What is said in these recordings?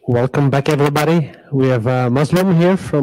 Welcome back, everybody. We have Muslim here from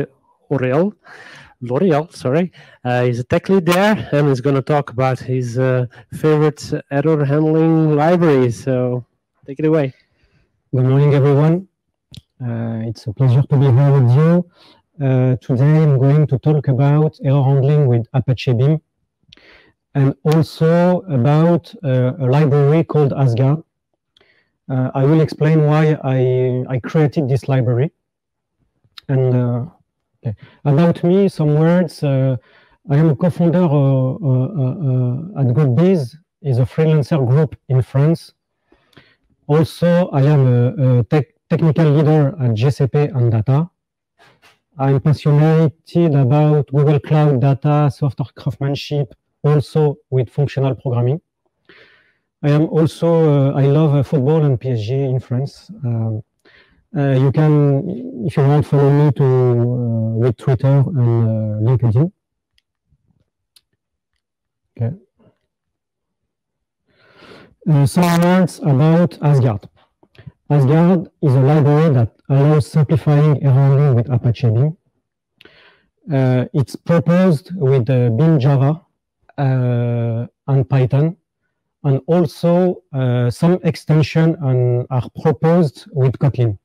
L'Oreal, sorry. He's a tech lead there, and he's going to talk about his favorite error handling library. So take it away. Good morning, everyone. It's a pleasure to be here with you. Today, I'm going to talk about error handling with Apache Beam, and also about a library called Asgard. I will explain why I created this library. And okay. About me, some words. I am a co-founder at GoodBiz, is a freelancer group in France. Also, I am a technical leader at GCP and data. I'm passionate about Google Cloud data, software craftsmanship, also with functional programming. I am also, I love football and PSG in France. You can, if you want, follow me with Twitter and LinkedIn. Okay. Some words about Asgard. Asgard is a library that allows simplifying error handling with Apache Beam. It's proposed with Beam Java and Python, and also some extensions are proposed with Kotlin.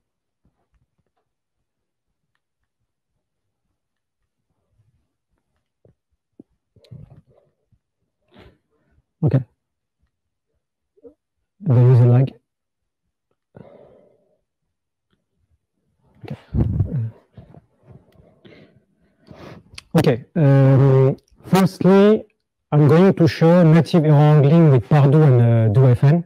Okay. There is a lag. Okay. Firstly, I'm going to show native error handling with Pardot and DoFN.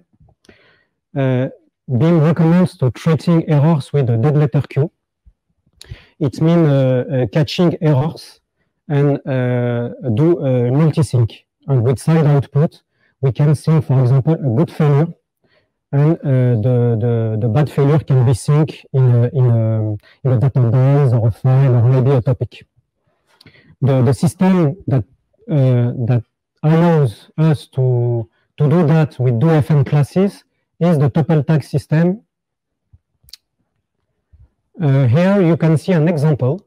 Beam recommends to treating errors with a dead letter queue. It means catching errors and do multi-sync. And with side output, we can sync, for example, a good failure, and the bad failure can be synced in a database or a file or maybe a topic. The system that allows us to do that with DoFN classes is the tuple tag system. Here you can see an example.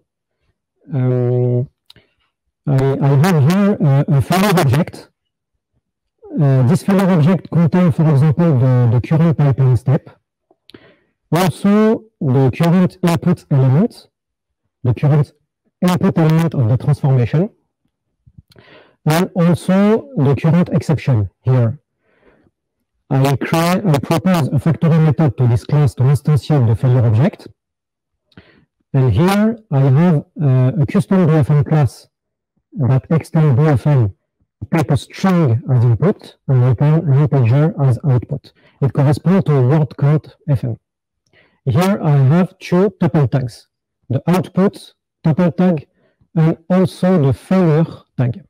I have here a failure object. This failure object contains, for example, the current pipeline step, also the current input element, the current input element of the transformation, and also the current exception here. I propose a factory method to this class to instantiate the failure object. And here I have a custom DoFN class that extends DoFN, type a string as input and return an integer as output. It corresponds to word count fn. Here I have two tuple tags, the output tuple tag and also the failure tag.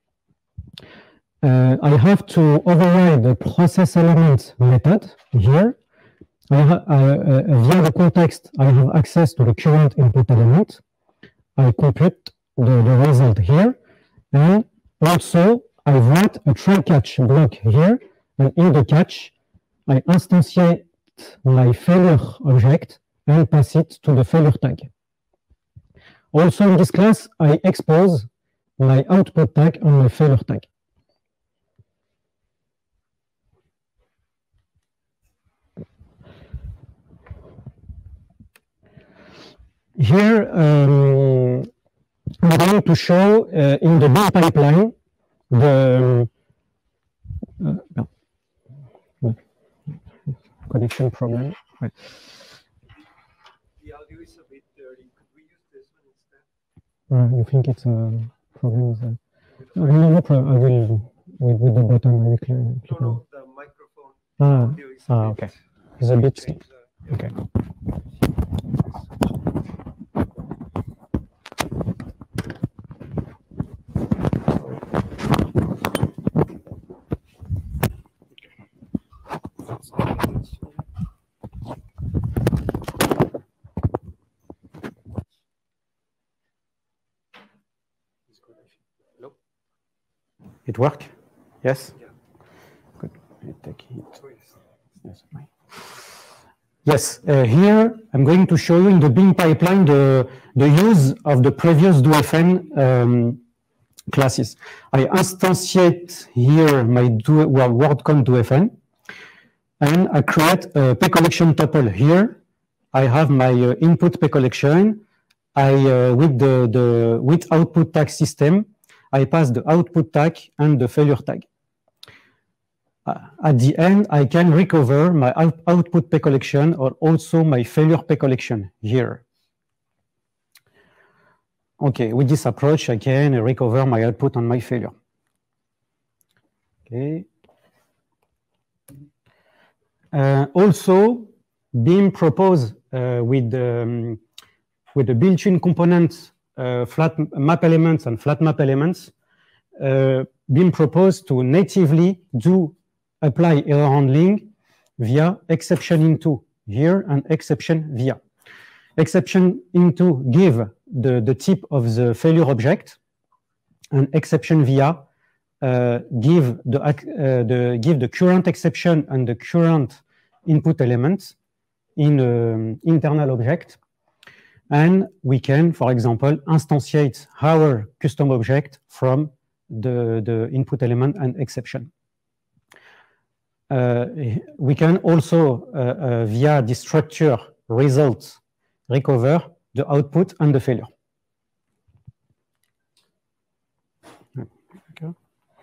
I have to override the process element method here. Via the context, I have access to the current input element. I compute the result here. And also, I write a try catch block here. And in the catch, I instantiate my failure object and pass it to the failure tag. Also, in this class, I expose my output tag and my failure tag. Here, I'm going to show in the Beam pipeline the connection problem. Right. The audio is a bit dirty. Could we use this one instead? You think it's a problem with that? No problem. I will, with the button, I will clear it. No, the microphone. Okay. It's a bit. Okay. It work? Yes? Yeah. Good. I take it. Oh, yes. Yes. Yes, here I'm going to show you in the Beam pipeline the use of the previous DoFn classes. I instantiate here my WorldCon DoFn, and I create a P collection tuple here. I have my input P collection. With output tag system, I pass the output tag and the failure tag. At the end, I can recover my output P collection or also my failure P collection here. Okay, with this approach, I can recover my output and my failure. Okay. Also, Beam propose with the built-in components, flat map elements and flat map elements, Beam propose to natively apply error handling via exception into here and exception via. Exception into give the type of the failure object, and exception via give the current exception and the current input element in an internal object. And we can, for example, instantiate our custom object from the input element and exception. We can also, via the structure results, recover the output and the failure. Okay.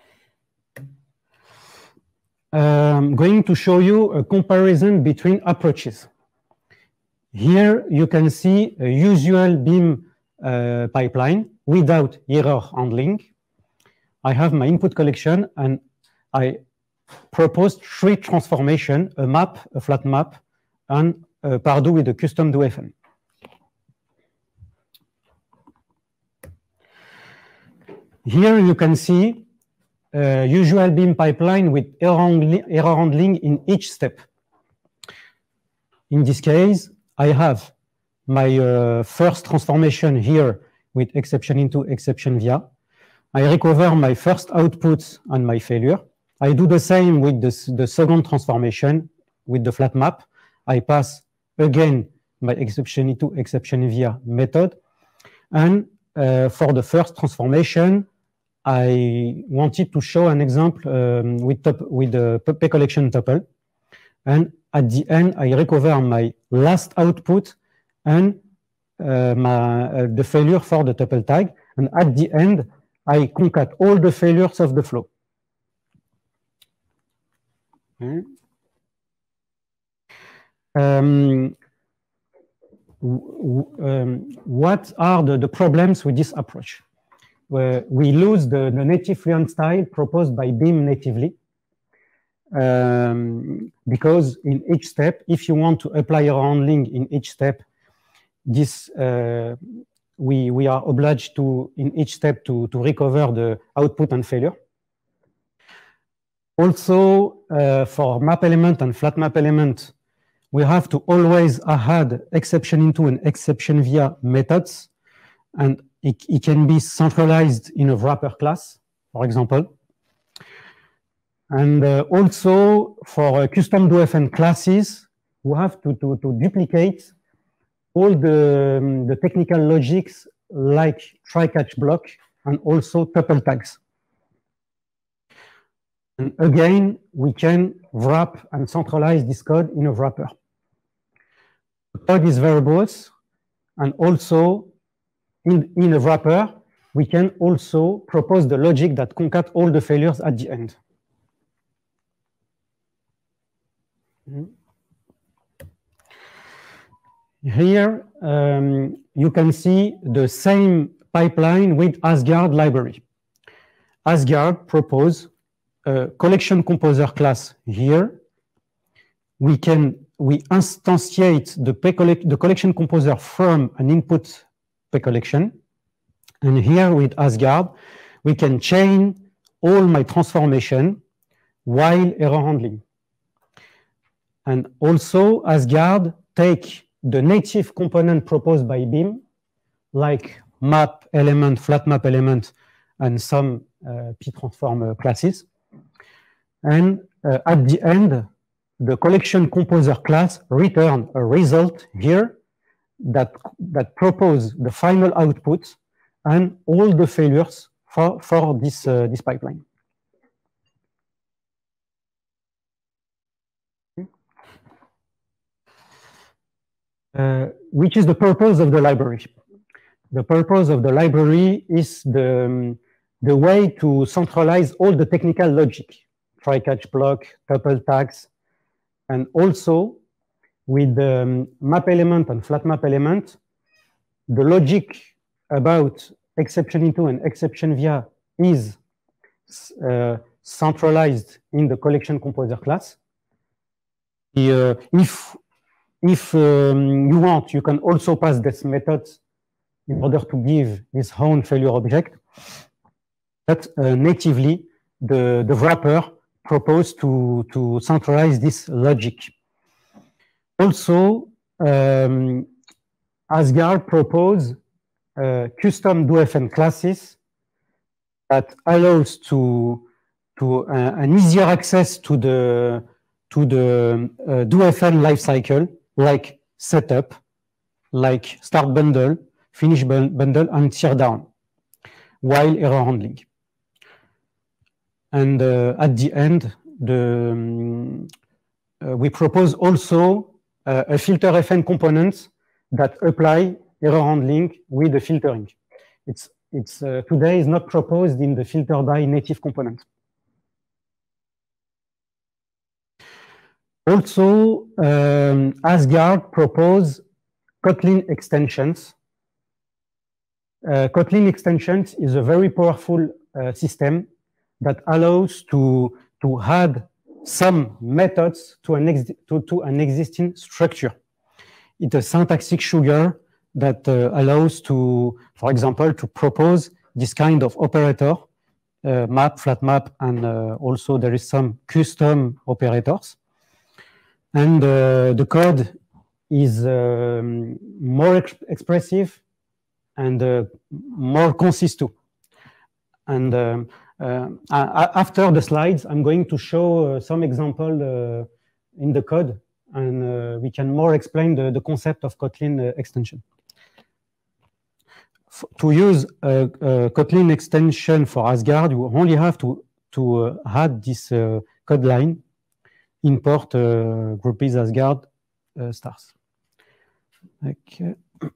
I'm going to show you a comparison between approaches. Here you can see a usual Beam pipeline without error handling. I have my input collection and I proposed 3 transformations: a map, a flat map, and a Pardot with a custom DoFn. Here you can see a usual Beam pipeline with error handling in each step. In this case, I have my first transformation here with exception into exception via. I recover my first output and my failure. I do the same with the second transformation with the flat map. I pass again my exception into exception via method. And for the first transformation, I wanted to show an example with the P collection tuple. And at the end, I recover my last output and the failure for the tuple tag. And at the end, I concat all the failures of the flow. Okay. What are the problems with this approach? We lose the native fluent style proposed by Beam natively. Because in each step, if you want to apply error handling in each step, this we are obliged to, in each step, to recover the output and failure. Also, for map element and flat map element, we have to always add exception into and exception via methods, and it can be centralized in a wrapper class, for example. And also, for custom DoFn classes, we have to duplicate all the technical logics like try-catch block and also tuple tags. And again, we can wrap and centralize this code in a wrapper. The code is variables, and also in a wrapper, we can also propose the logic that concat all the failures at the end. Here, you can see the same pipeline with Asgard library. Asgard propose a collection composer class here. We instantiate the collection composer from an input P collection. And here with Asgard, we can chain all my transformation while error handling. And also, Asgard take the native component proposed by Beam, like map element, flat map element, and some P-transform classes. And at the end, the collection composer class return a result here that propose the final output and all the failures for this pipeline. Which is the purpose of the library? The purpose of the library is the way to centralize all the technical logic, try-catch block, tuple tags, and also with the map element and flat map element, the logic about exception into and exception via is centralized in the collection composer class. If you want, you can also pass this method in order to give this own failure object. But natively, the wrapper proposed to centralize this logic. Also, Asgard proposed custom DoFn classes that allows to an easier access to the DoFn lifecycle, like setup, like start bundle, finish bundle, and tear down, while error handling. And at the end, we propose also a filter FN component that apply error handling with the filtering. It's today is not proposed in the filter by native component. Also, Asgard propose Kotlin extensions. Kotlin extensions is a very powerful system that allows to add some methods to an existing structure. It's a syntactic sugar that allows to, for example, to propose this kind of operator, map, flat map, and also there is some custom operators. And the code is more expressive and more consistent. And after the slides, I'm going to show some example in the code, and we can more explain the concept of Kotlin extension. To use a Kotlin extension for Asgard, you only have to add this code line, import groupies Asgard stars. Okay.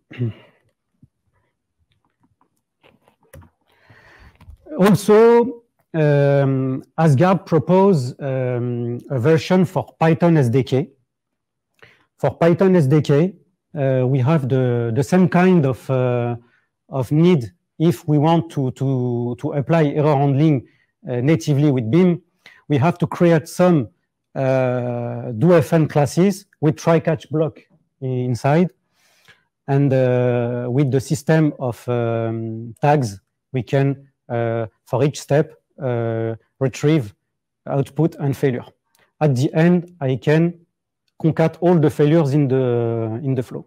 Also, Asgard propose a version for Python SDK. For Python SDK, we have the same kind of need if we want to apply error handling natively with Beam. We have to create some DoFn classes with try-catch block inside. And with the system of tags, we can, for each step, retrieve output and failure. At the end, I can concat all the failures in the flow.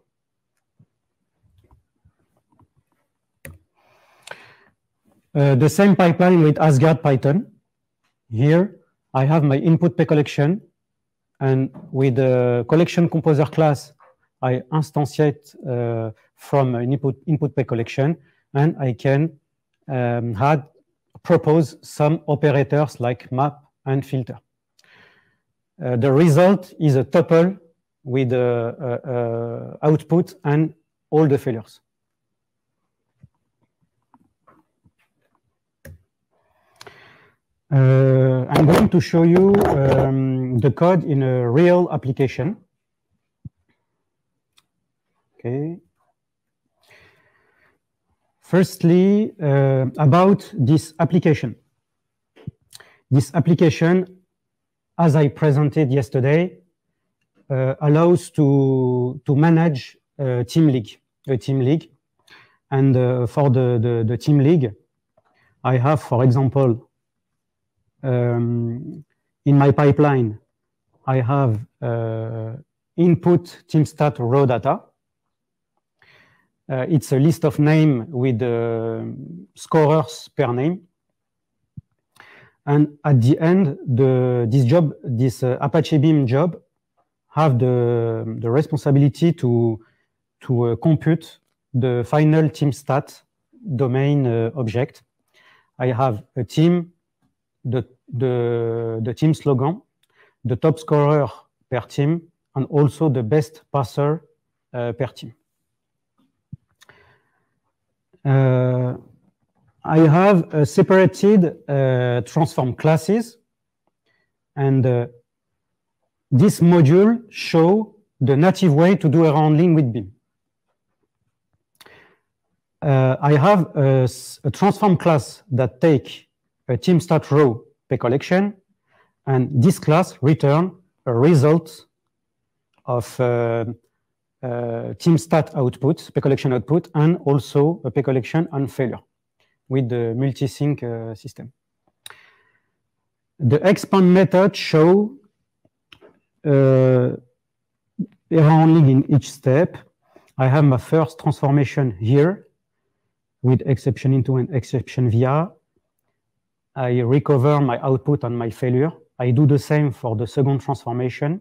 The same pipeline with Asgard Python. Here, I have my input pay collection, and with the collection composer class, I instantiate from an input pay collection, and I can propose some operators like map and filter. The result is a tuple with output and all the failures. I'm going to show you the code in a real application. Okay. Firstly, about this application. This application, as I presented yesterday, allows to manage a team league. And for the team league, I have, for example, in my pipeline, I have input team stat raw data. It's a list of names with scorers per name. And at the end, this Apache Beam job have the responsibility to compute the final team stat domain object. I have a team, the team slogan, the top scorer per team, and also the best passer per team. I have separated transform classes, and this module shows the native way to do error handling with Beam. I have a transform class that take a team stat row per collection, and this class return a result of team stat output, per collection output, and also a per collection and failure with the multi-sync system. The expand method show error handling in each step. I have my first transformation here with exception into and exception via. I recover my output and my failure. I do the same for the second transformation.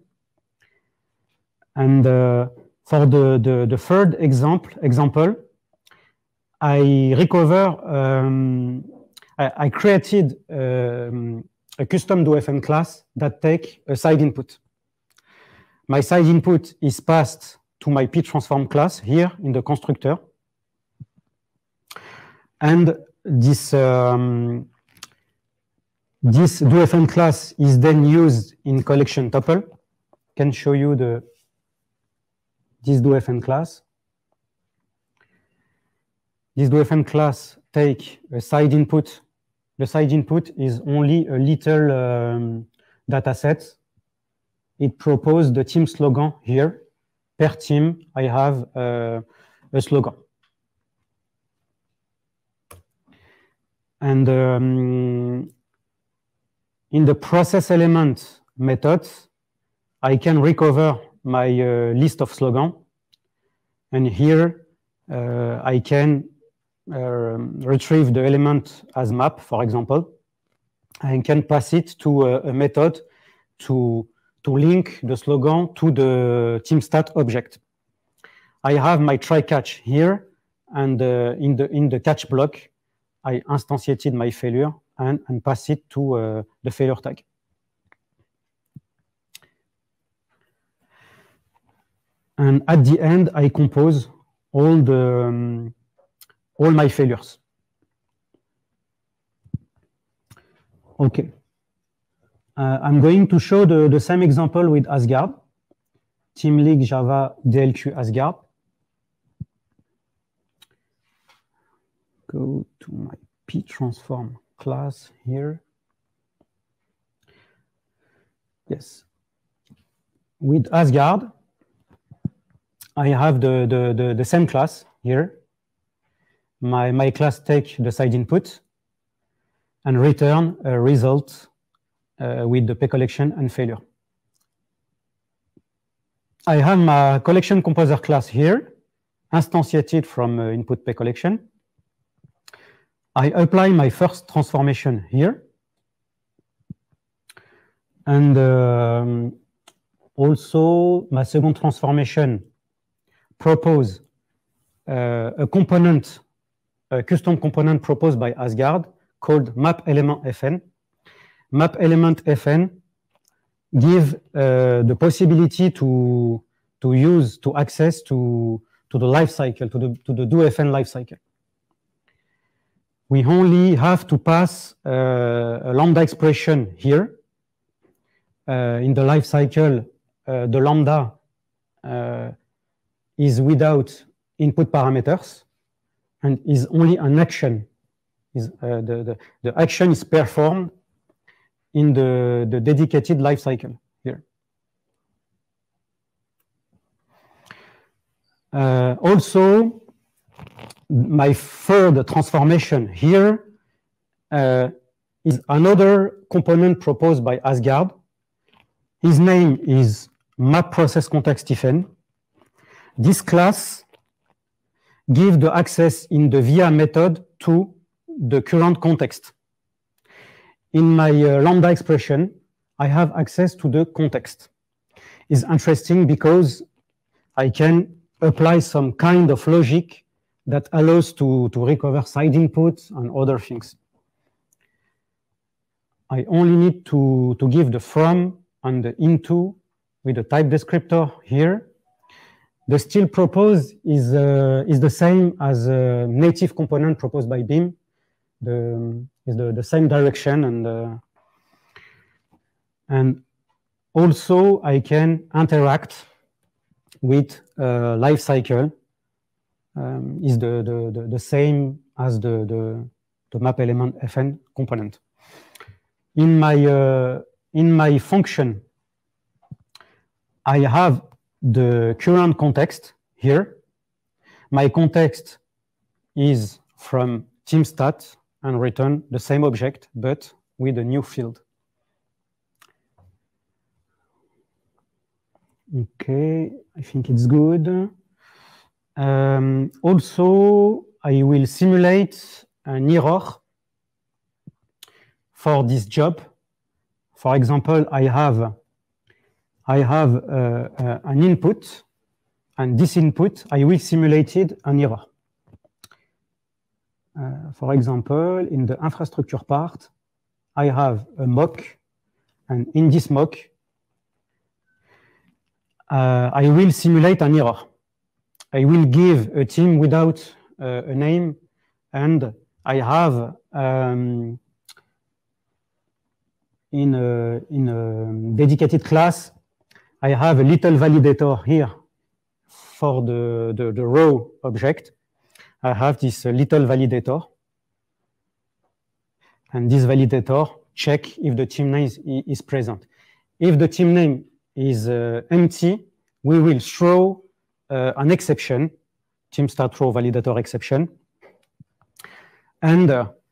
And for the third example, I recover, I created a custom DoFM class that take a side input. My side input is passed to my ptransform class here in the constructor. And this DoFM class is then used in collection tuple. Can show you this DoFM class. This DoFM class take a side input. The side input is only a little data set. It proposes the team slogan here. Per team, I have a slogan. And in the process element methods, I can recover my list of slogan. And here I can retrieve the element as map, for example. I can pass it to a method to link the slogan to the team stat object. I have my try catch here, and in the catch block, I instantiated my failure and pass it to the failure tag. And at the end, I compose all my failures. Okay. I'm going to show the same example with Asgard. Team League Java DLQ Asgard. Go to my ptransform class here. Yes. With Asgard, I have the same class here. My class take the side input and return a result with the per collection and failure. I have my collection composer class here, instantiated from input per collection. I apply my first transformation here. And also my second transformation propose a component, a custom component proposed by Asgard called map element fn. Map element fn give the possibility to access to the life cycle, to the DoFN life cycle. We only have to pass a lambda expression here. In the life cycle, the lambda is without input parameters and is only an action. The action is performed in the dedicated life cycle here. Also, my third transformation here is another component proposed by Asgard. His name is map process context fn. This class gives the access in the via method to the current context. in my lambda expression, I have access to the context. It's interesting because I can apply some kind of logic that allows to recover side inputs and other things. I only need to give the from and the into with the type descriptor here. The still proposed is the same as a native component proposed by Beam. Is the same direction, and also I can interact with life cycle. Is the same as the map element fn component. In my function, I have the current context here. My context is from TeamStat and return the same object, but with a new field. Okay, I think it's good. Also, I will simulate an error for this job. For example, I have an input, and this input, I will simulate an error. For example, in the infrastructure part, I have a mock, and in this mock, I will simulate an error. I will give a team without a name, and I have in a dedicated class, I have a little validator here for the row object. I have this little validator, and this validator check if the team name is present. If the team name is empty, we will throw an exception, TeamStat row validator exception, and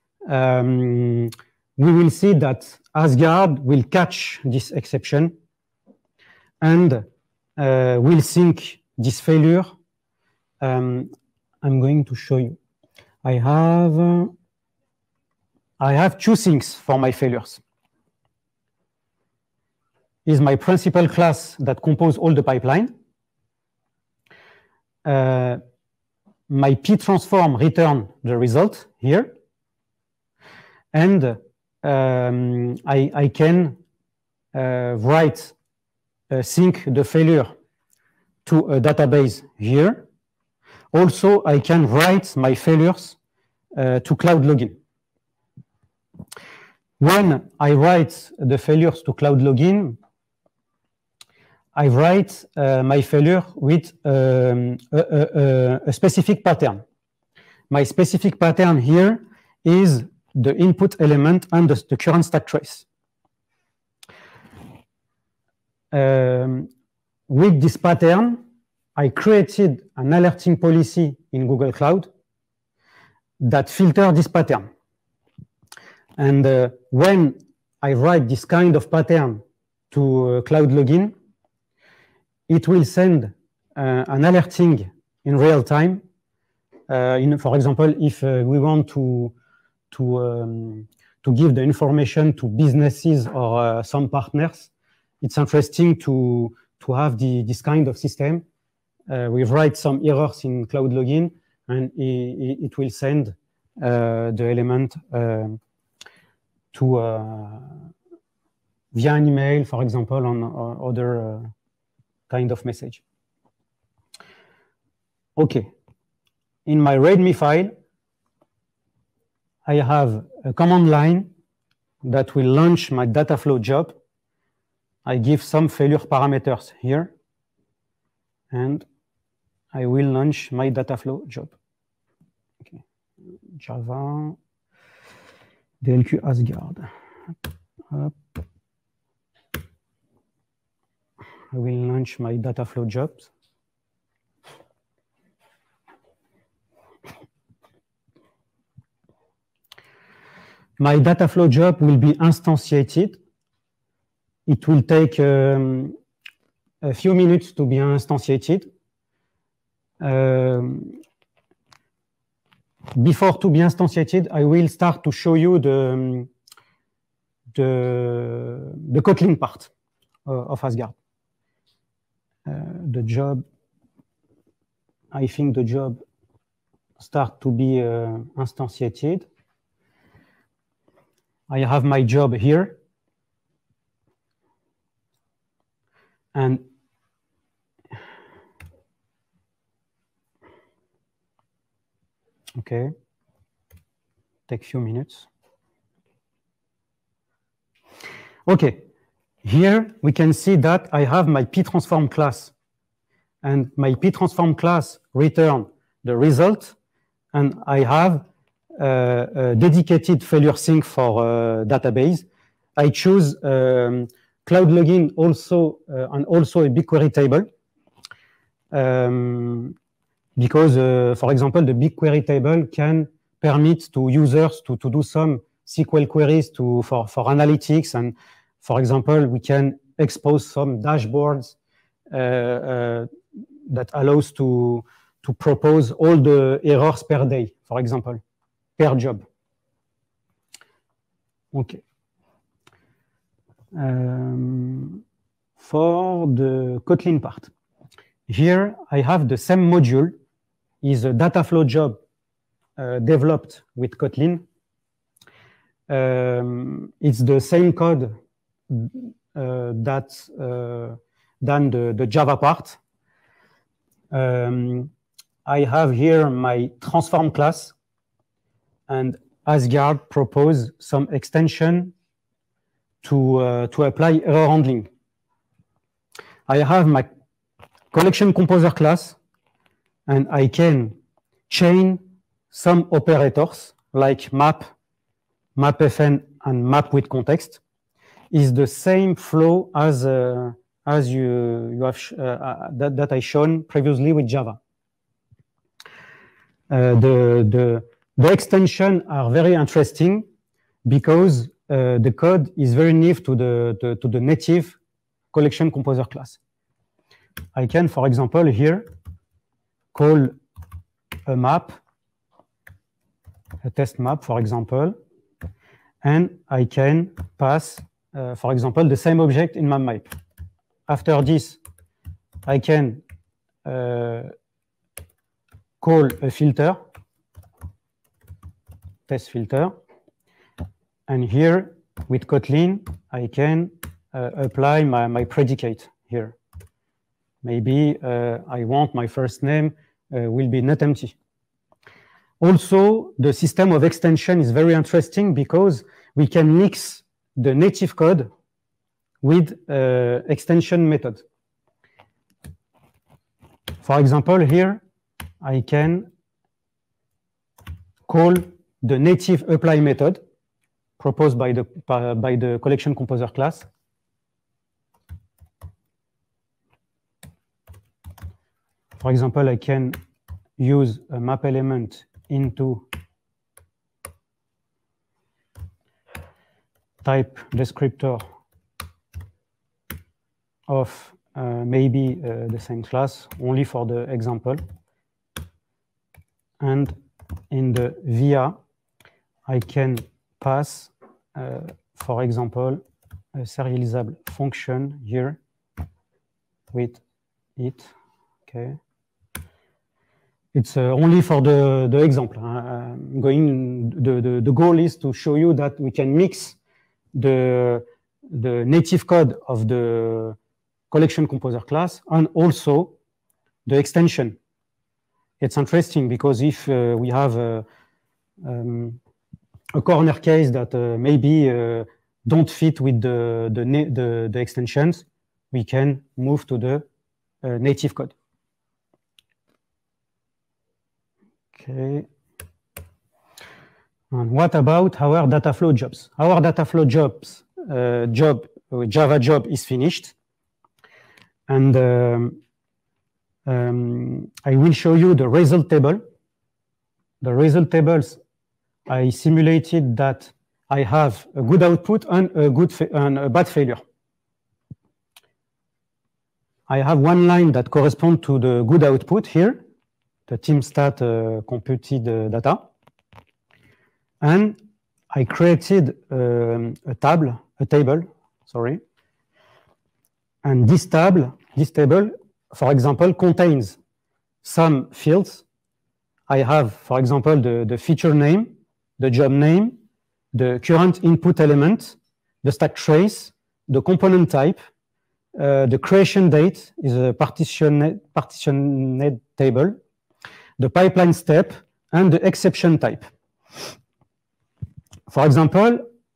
we will see that Asgard will catch this exception and will sync this failure. I'm going to show you. I have two things for my failures. Is my principal class that compose all the pipeline. My P transform return the result here. And I can write sync the failure to a database here. Also, I can write my failures to Cloud Login. When I write the failures to Cloud Login, I write my failure with a specific pattern. My specific pattern here is the input element and the current stack trace. With this pattern, I created an alerting policy in Google Cloud that filters this pattern. And when I write this kind of pattern to Cloud Login, it will send an alerting in real time. For example, if we want to give the information to businesses or some partners, it's interesting to have this kind of system. We write some errors in Cloud Login, and it will send the element via an email, for example, on other kind of message. Okay. In my README file, I have a command line that will launch my data flow job. I give some failure parameters here, and I will launch my data flow job. Okay. Java, DLQ Asgard. Up. I will launch my data flow jobs. My data flow job will be instantiated. It will take a few minutes to be instantiated. Before to be instantiated, I will start to show you the Kotlin part of Asgard. The job, I think the job start to be instantiated. I have my job here. And okay, take a few minutes. Okay, here we can see that I have my pTransform class, and my pTransform class return the result, and I have a dedicated failure sync for database. I choose Cloud Login also and also a BigQuery table because, for example, the BigQuery table can permit to users to do some SQL queries for analytics, and for example, we can expose some dashboards that allows to propose all the errors per day, for example, per job. Okay. For the Kotlin part, here I have the same module, is a data flow job developed with Kotlin. It's the same code than the Java part. I have here my transform class, and Asgard propose some extension to apply error handling. I have my collection composer class, and I can chain some operators like map, mapfn, and map with context. Is the same flow as you have that I shown previously with Java. The extensions are very interesting because the code is very near to the native collection composer class. I can, for example, here call a map, a test map, for example, and I can pass, for example, the same object in my map. After this, I can call a filter, test filter, and here with Kotlin, I can apply my predicate here. Maybe I want my first name will be not empty. Also, the system of extension is very interesting because we can mix the native code with extension method. For example, here I can call the native apply method proposed by the collection composer class. For example, I can use a map element into type descriptor of maybe the same class, only for the example. And in the via, I can pass, for example, a serializable function here with it. Okay. It's only for the example. The goal is to show you that we can mix the native code of the collection composer class and also the extension. It's interesting because if we have a corner case that maybe don't fit with the extensions, we can move to the native code. Okay. And what about our data flow jobs? Our data flow jobs Java job is finished, and I will show you the result table. The result tables, I simulated that I have a good output and a bad failure. I have one line that corresponds to the good output here, the TeamStat computed data. And I created a table, sorry. And this table, for example, contains some fields. I have, for example, the feature name, the job name, the current input element, the stack trace, the component type, the creation date is a partitioned table, the pipeline step, and the exception type. For example,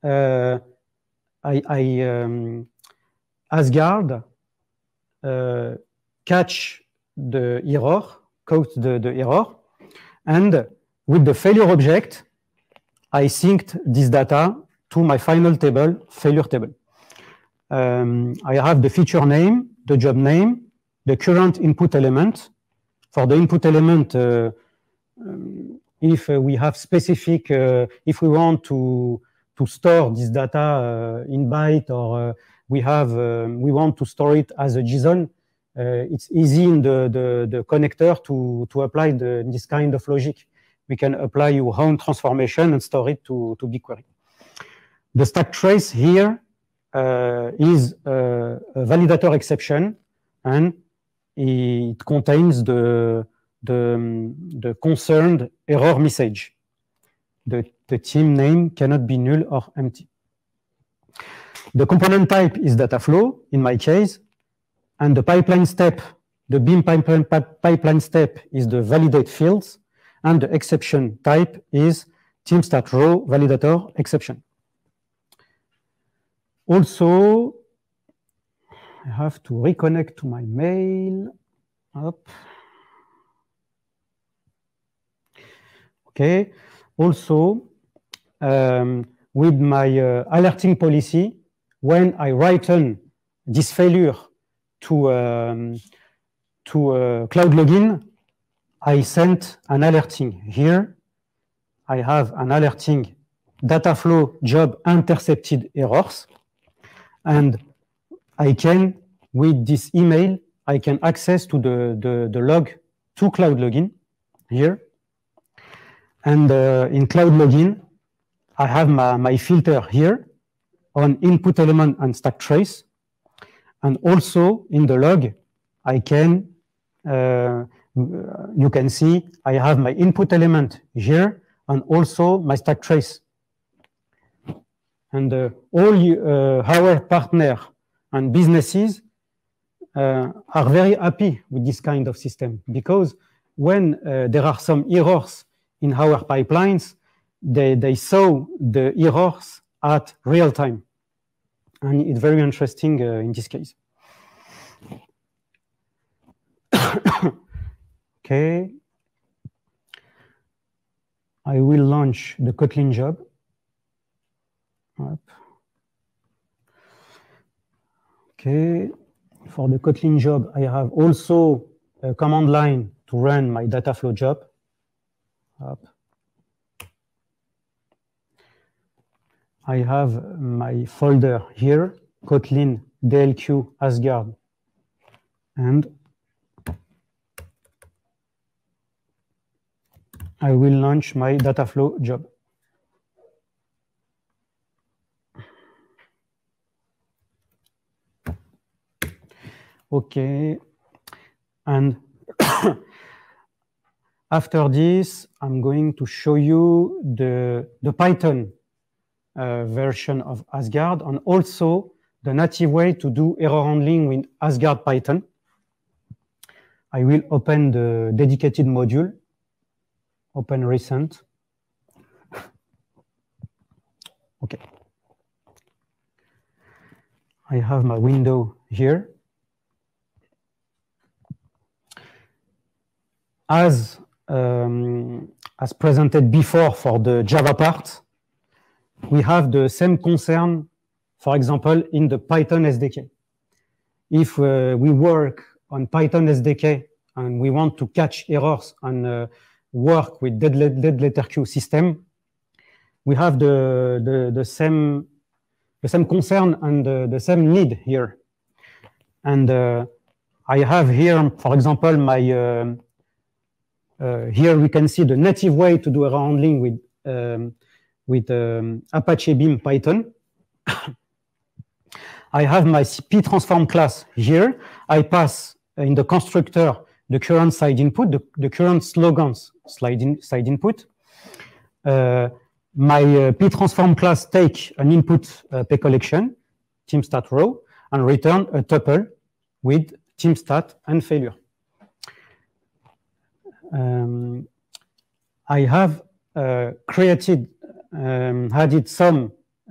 Asgard catch the error, caught the error, and with the failure object, I synced this data to my final table, failure table. I have the feature name, the job name, the current input element. For the input element, if we have specific, if we want to store this data in byte, or we want to store it as a JSON, it's easy in the connector to apply this kind of logic. We can apply your own transformation and store it to BigQuery. The stack trace here is a validator exception, and it contains the concerned error message. The team name cannot be null or empty. The component type is data flow, in my case, and the pipeline step, the Beam pipeline step is the validate fields, and the exception type is team.row validator exception. Also, I have to reconnect to my mail. Up. Okay. Also, with my alerting policy, when I return this failure to Cloud Login, I sent an alerting here. I have an alerting data flow job intercepted errors. And I can, with this email, I can access to the log to Cloud Login here. And in Cloud Login, I have my filter here on input element and stack trace. And also in the log, I can, you can see I have my input element here and also my stack trace. And all our partners and businesses are very happy with this kind of system, because when there are some errors in our pipelines, they saw the errors at real time. And it's very interesting in this case. Okay. I will launch the Kotlin job. Okay, for the Kotlin job, I have also a command line to run my data flow job. I have my folder here, Kotlin DLQ Asgard, and I will launch my data flow job. Okay, and after this, I'm going to show you the Python version of Asgard, and also the native way to do error handling with Asgard Python. I will open the dedicated module, open recent. Okay. I have my window here. As presented before for the Java part, we have the same concern, for example, in the Python SDK. If we work on Python SDK and we want to catch errors and work with dead letter queue system, we have the same concern and the same need here. And I have here, for example, my here we can see the native way to do error handling with with Apache Beam Python. I have my ptransform class here. I pass in the constructor the current side input, the current slogans side input. My ptransform class take an input pcollection, teamstat row, and return a tuple with teamstat and failure. I have added some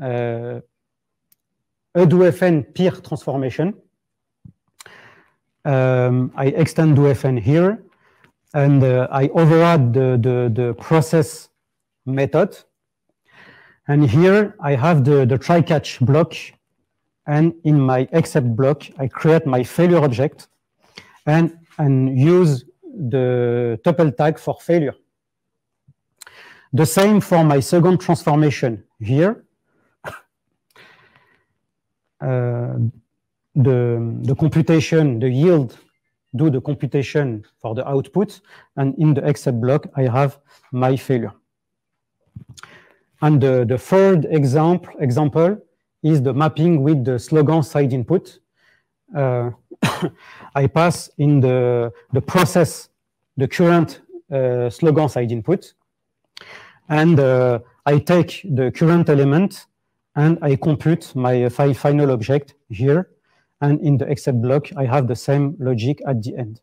EDOFN peer transformation. I extend DoFN here, and I override the process method. And here I have the try-catch block, and in my except block, I create my failure object and use the tuple tag for failure. The same for my second transformation here. The computation, the yield, do the computation for the output, and in the except block, I have my failure. And the third example is the mapping with the slogan side input. I pass in the process the current slogan side input, and I take the current element and I compute my final object here. And in the except block, I have the same logic at the end.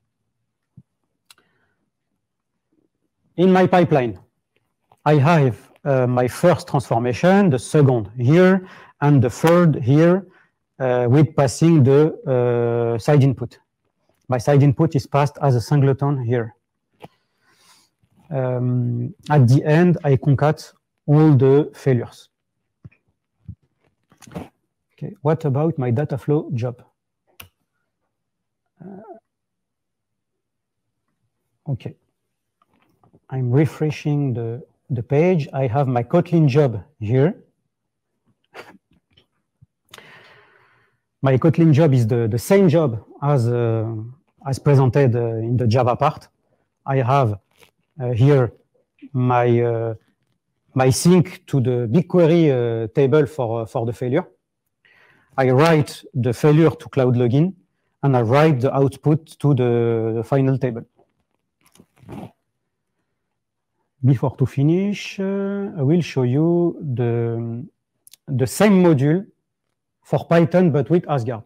In my pipeline, I have my first transformation, the second here, and the third here with passing the side input. My side input is passed as a singleton here. At the end, I concat all the failures. Okay, what about my data flow job? Okay, I'm refreshing the page. I have my Kotlin job here. My Kotlin job is the same job as presented in the Java part. I have here my sync to the BigQuery table for the failure. I write the failure to Cloud Login, and I write the output to the final table. Before to finish, I will show you the same module for Python, but with Asgard.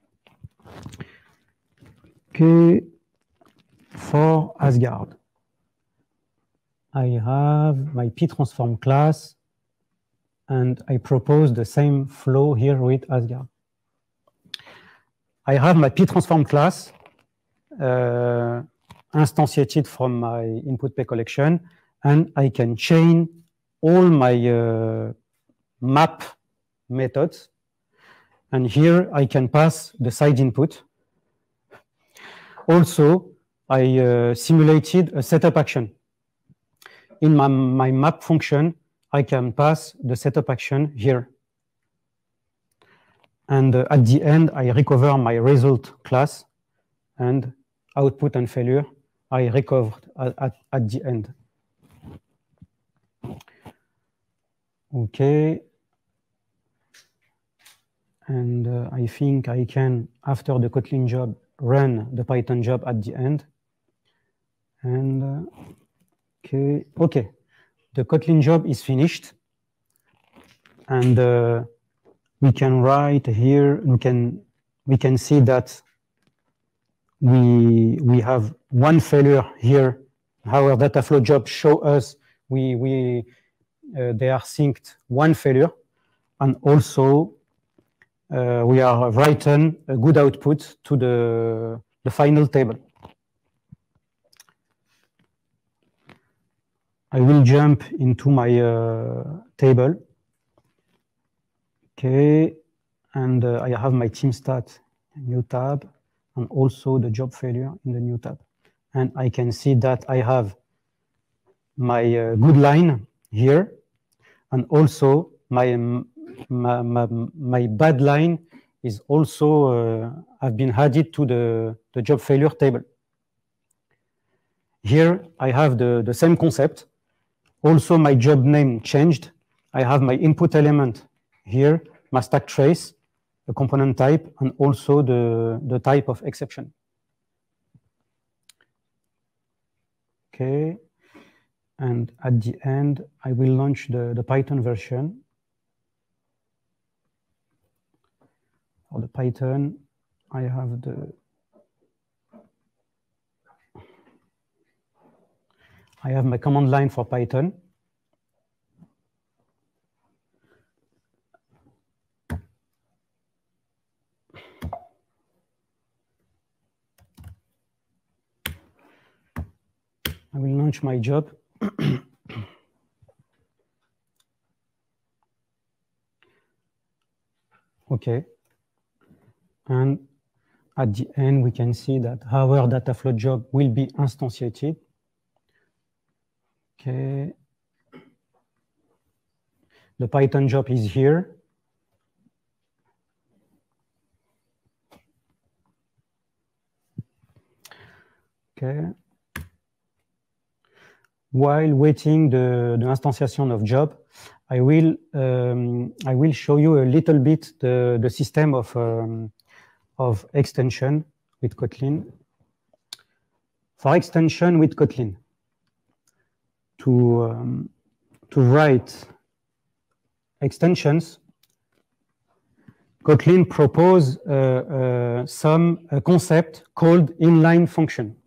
Okay, for Asgard, I have my ptransform class, and I propose the same flow here with Asgard. I have my ptransform class instantiated from my input pcollection, and I can chain all my map methods. And here I can pass the side input. Also, I simulated a setup action. In my map function, I can pass the setup action here. And at the end, I recover my result class, and output and failure I recovered at the end. Okay. And I think I can, after the Kotlin job, run the Python job at the end. And okay, the Kotlin job is finished, and we can write here. We can see that we have one failure here. How our data flow job show us they are synced one failure, and also we are written a good output to the final table. I will jump into my table. Okay, and I have my teamstat new tab, and also the job failure in the new tab. And I can see that I have my good line here, and also my bad line is also have been added to the job failure table. Here I have the same concept. Also, my job name changed. I have my input element here, my stack trace, the component type, and also the type of exception. Okay, and at the end, I will launch the Python version. For the Python, I have my command line for Python. I will launch my job. Okay. And at the end, we can see that our Dataflow job will be instantiated. Okay. The Python job is here. Okay. While waiting the instantiation of job, I will show you a little bit the system of extension with Kotlin. For extension with Kotlin, to write extensions, Kotlin proposes some concept called inline function.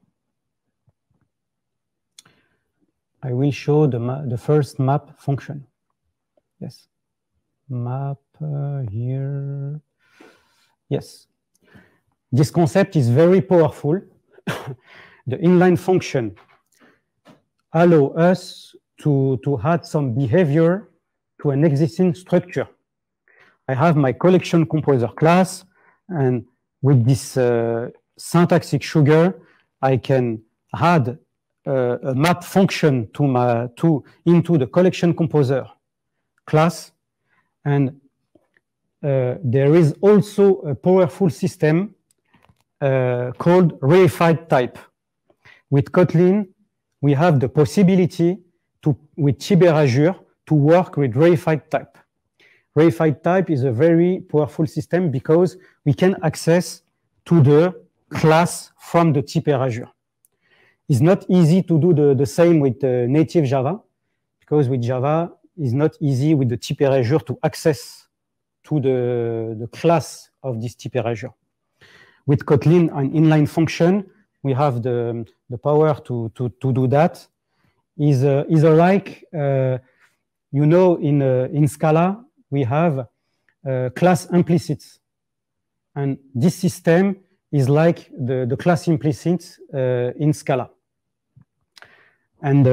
I will show the first map function. Yes, map here. Yes, this concept is very powerful. The inline function allows us to add some behavior to an existing structure. I have my collection composer class, and with this syntactic sugar, I can add a map function into the collection composer class, and there is also a powerful system called reified type. With Kotlin, we have the possibility with TiberAzure to work with reified type. Reified type is a very powerful system because we can access to the class from the TiberAzure. It's not easy to do the same with native Java, because with Java, it's not easy with the TiberAzure to access to the class of this TiberAzure. With Kotlin and inline function, we have the power to do that. Is like, you know, in Scala, we have class implicit. And this system is like the class implicit in Scala. And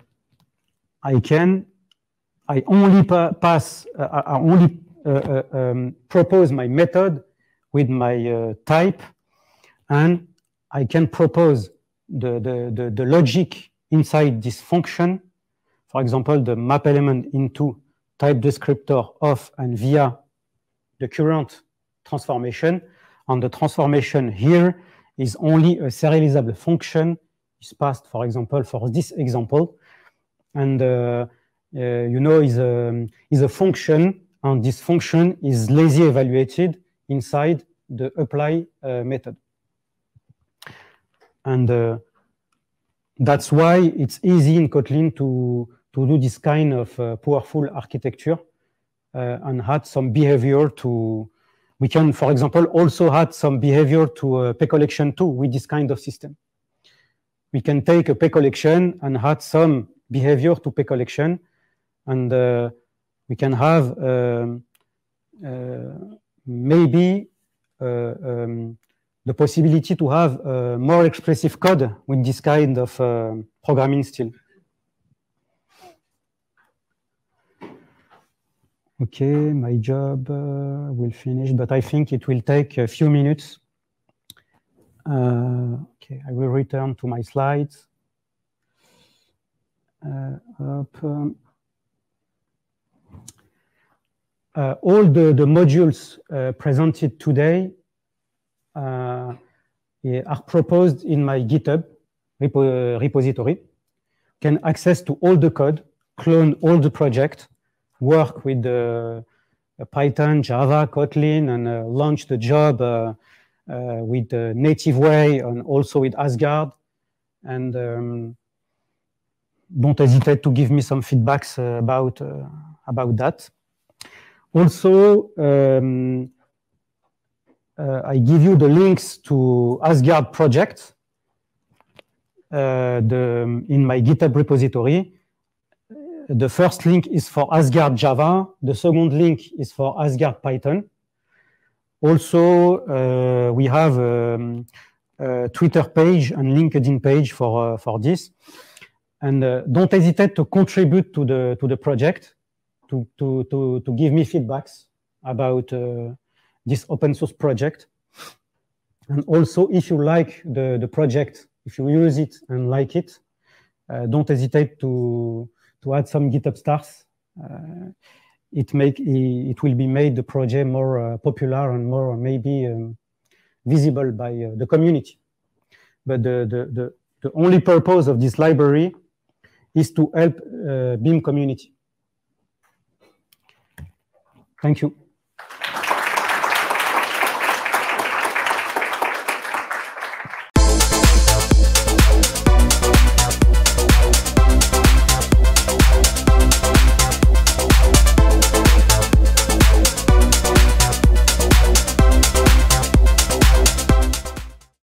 I only propose my method with my type, and I can propose the logic inside this function. For example, the map element into type descriptor of and via the current transformation. And the transformation here is only a serializable function. Is passed, for example, for this example. And you know, is a function, and this function is lazy evaluated inside the apply method. And that's why it's easy in Kotlin to do this kind of powerful architecture and add some behavior to. We can, for example, also add some behavior to pCollection 2 with this kind of system. We can take a pCollection and add some behavior to pCollection, and we can have maybe the possibility to have more expressive code with this kind of programming style. Okay, my job will finish, but I think it will take a few minutes. Okay, I will return to my slides. All the modules presented today are proposed in my GitHub repository. Can access to all the code, clone all the project, work with Python, Java, Kotlin, and launch the job with the native way and also with Asgard. And don't hesitate to give me some feedbacks about that. Also, I give you the links to Asgard project in my GitHub repository. The first link is for Asgard Java. The second link is for Asgard Python. Also, we have a Twitter page and LinkedIn page for this. And don't hesitate to contribute to the project, to give me feedbacks about this open source project. And also, if you like the project, if you use it and like it, don't hesitate to add some GitHub stars. It will be made the project more popular and more maybe visible by the community. But the only purpose of this library is to help Beam community. Thank you.